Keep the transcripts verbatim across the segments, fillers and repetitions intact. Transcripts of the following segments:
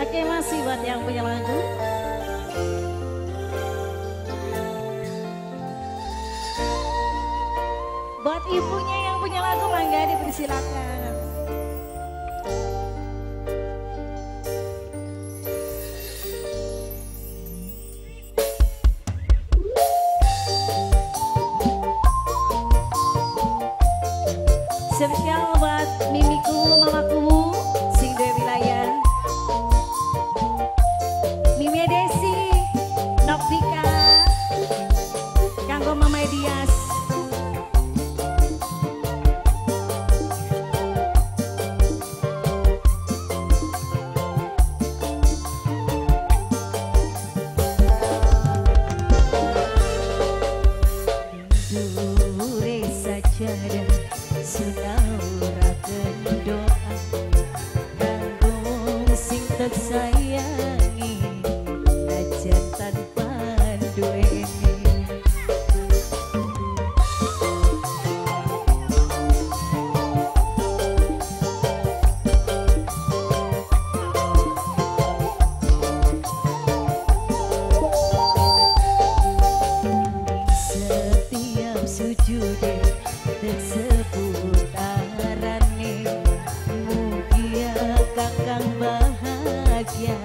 Oke, masih buat yang punya lagu. Buat ibunya yang punya lagu, mangga dipersilakan. Spesial buat mimiku, mamaku, sing dua wilayah. Mimi Desi, Noktika, kanggo Mama Dias. Dure sajadah sunawurakeun doa kanggo sing tek sayangi najan tanpa duweni. Setiap sujude tersebut arane mugia kakang bahagia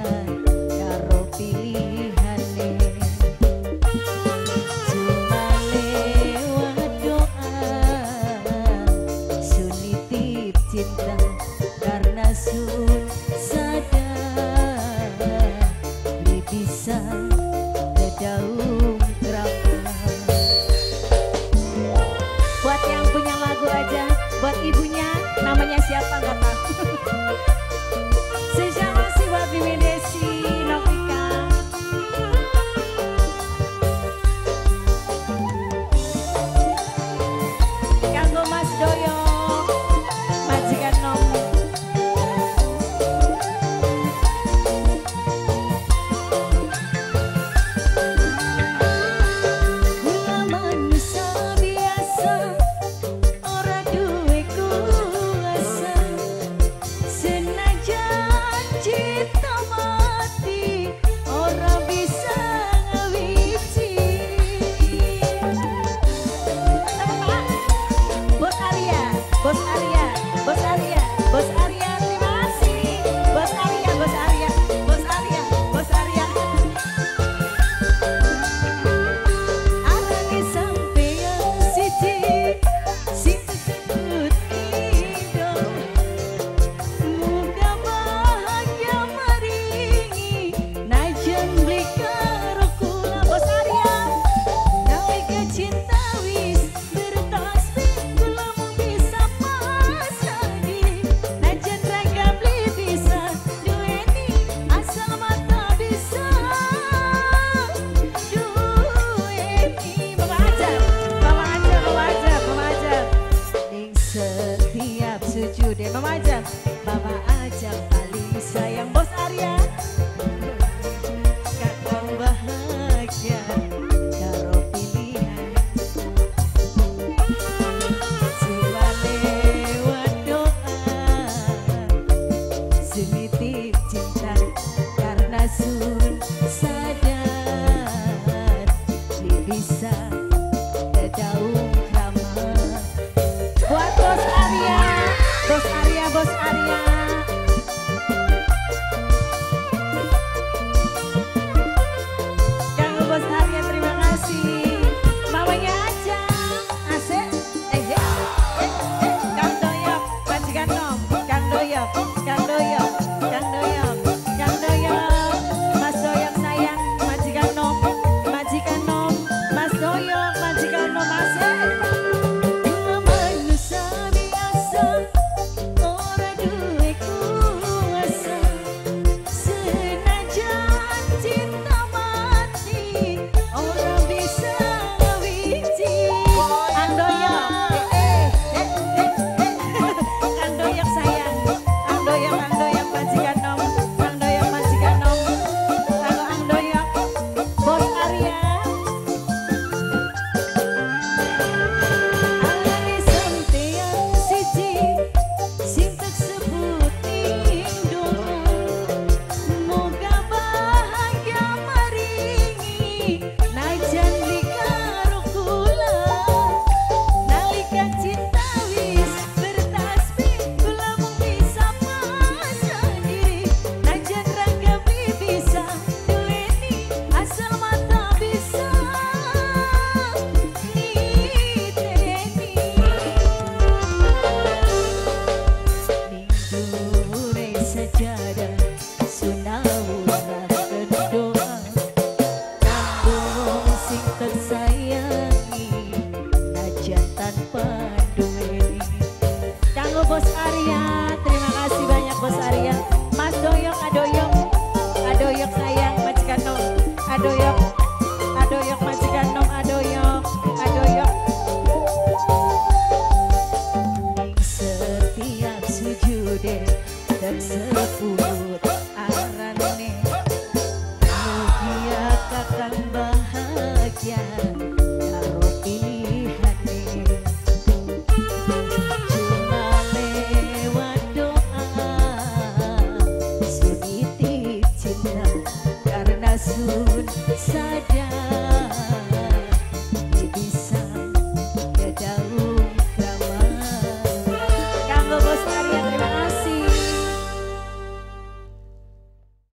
sajadah sunawulah berdoa kanggo sing tersayangi najan tanpa duwe. Kanggo Bos Arya, terima kasih banyak Bos Arya. Mas Doyok, Adoyok, Adoyok sayang majikan no, Adoyok.